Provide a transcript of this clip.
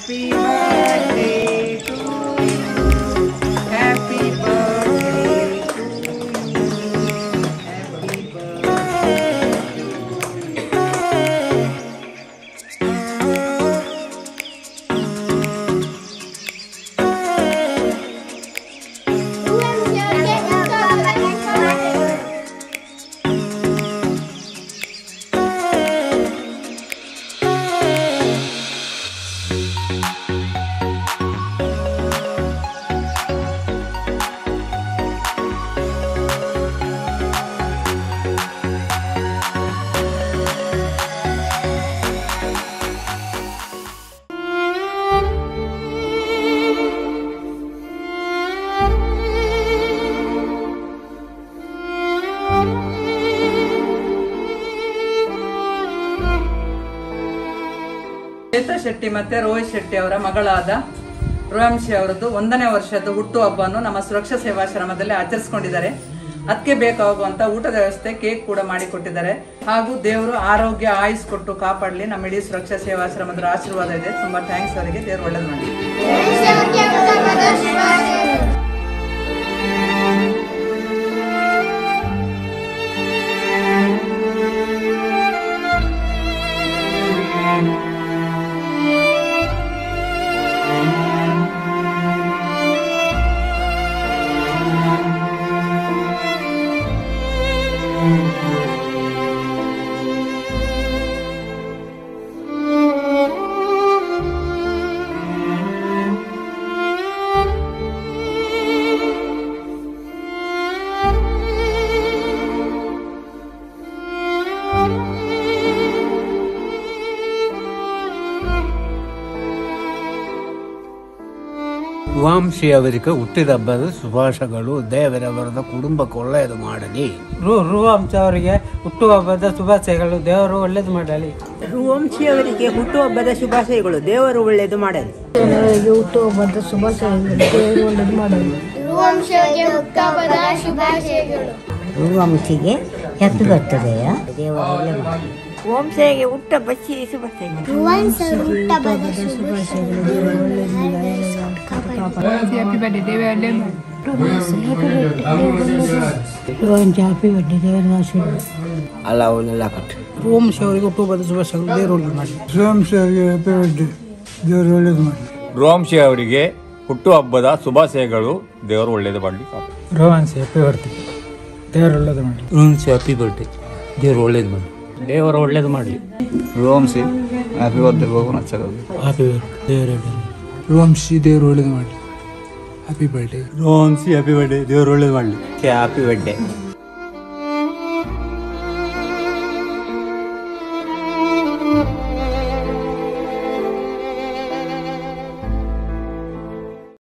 Happy birthday to you. Happy birthday to you. Happy Chaitra Shetty ಮತ್ತೆ ರೋಹಿತ್ ಶೆಟ್ಟಿ ಅವರ ಮಗಳಾದ ರುವಂಶಿ ಅವರದ್ದು 1ನೇ ವರ್ಷದ ಹುಟ್ಟುಹಬ್ಬವನ್ನು ನಮ್ಮ ಸುರಕ್ಷಾ ಸೇವಾಶ್ರಮದಲ್ಲಿ ಆಚರಿಸಿಕೊಂಡಿದ್ದಾರೆ. ಅದಕ್ಕೆ ಬೇಕಾಗುವಂತ ಊಟದ ವ್ಯವಸ್ಥೆ, ಕೇಕ್ ಕೂಡ ಮಾಡಿಕೊಟ್ಟಿದ್ದಾರೆ. ಹಾಗೂ ದೇವರು ಆರೋಗ್ಯ ಆಯುಸ್ ಕೊಟ್ಟು ಕಾಪಾಡಲಿ. ನಮ್ಮ ಇಡೀ ಸುರಕ್ಷಾ ಸೇವಾಶ್ರಮದ ಆಶೀರ್ವಾದ ಇದೆ. ತುಂಬಾ ಥ್ಯಾಂಕ್ಸ್ ಅವರಿಗೆ. ದೇವರು ಒಳ್ಳೇದು ಮಾಡಿ. ರುವಂಶಿ ಅವರಿಗೆ ಹುಟ್ಟಿದ ಹಬ್ಬದ ಶುಭಾಶಯಗಳು. ದೇವರವರದ ಕುಟುಂಬಕ್ಕೆ ಒಳ್ಳೆಯದು ಮಾಡಲಿ. ರುವಂಶಿ ಅವರಿಗೆ ಹುಟ್ಟುಹಬ್ಬದ ಶುಭಾಶಯಗಳು. ದೇವರು ಒಳ್ಳೇದು ಮಾಡಲಿ. ರುವಂಶಿ ಅವರಿಗೆ ಹುಟ್ಟುಹಬ್ಬದ ಶುಭಾಶಯಗಳು. ದೇವರು ಒಳ್ಳೇದು ಮಾಡಲಿ. ಹುಟ್ಟುಹಬ್ಬದ ಶುಭಾಶಯಗಳು. ದೇವರು ಒಳ್ಳೇದು ಮಾಡಲಿ. ರುವಂಶಿಗೆ ಹುಟ್ಟುಹಬ್ಬದ ಶುಭಾಶಯಗಳು. ರುವಂಶಿಗೆ ಹ್ಯಾಪಿ ಬರ್ತ್ಡೇ. ದೇವರು ಒಳ್ಳೇದು ಮಾಡಲಿ. ವಂಶಿಗೆ ಹುಟ್ಟುಹಬ್ಬದ ಶುಭಾಶಯಗಳು. ರುವಂಶಿಗೆ ಹುಟ್ಟುಹಬ್ಬದ ಶುಭಾಶಯಗಳು. ದೇವರು ಒಳ್ಳೇದು ಮಾಡಲಿ. Happy birthday. ದೇವರು ಒಳ್ಳೇದು ಮಾಡಲಿ. Happy birthday. ದೇವರ ಆಶೀರ್ವಾದ. ಅಲ್ಲ ಅವನ್ನೆಲ್ಲ ಕಟ್ಟು. ರುವಂಶಿ ಅವರಿಗೆ ಹುಟ್ಟುಹಬ್ಬದ ಶುಭಾಶಯಗಳು. ದೇವರು ಒಳ್ಳೇದು ಮಾಡಲಿ. ರುವಂಶಿ ಅವರಿಗೆ ಹ್ಯಾಪಿ ಬರ್ತ್ಡೇ. ದೇವರು ಒಳ್ಳೇದು ಮಾಡಲಿ. ರುವಂಶಿ ಅವರಿಗೆ ಹುಟ್ಟುಹಬ್ಬದ ಶುಭಾಶಯಗಳು. ದೇವರು ಒಳ್ಳೇದು ಮಾಡಲಿ. Ruvanshi happy birthday. ದೇವರು ಒಳ್ಳೇದು ಮಾಡಲಿ. Ruvanshi happy birthday. ದೇವರು ಒಳ್ಳೇದು ಮಾಡಲಿ. ದೇವರು ಒಳ್ಳೇದು ಮಾಡಲಿ. Ruvanshi happy birthday. ಭಗವಾನ್ ಹ್ಯಾಪಿ ದೇವರು ರುವಂಶಿ ದೇವರು ಒಳ್ಳೇದು ಮಾಡಲಿ. Happy birthday. Ruvanshi happy birthday. ದೇವರು ಒಳ್ಳೇದು ಮಾಡಲಿ. Happy birthday.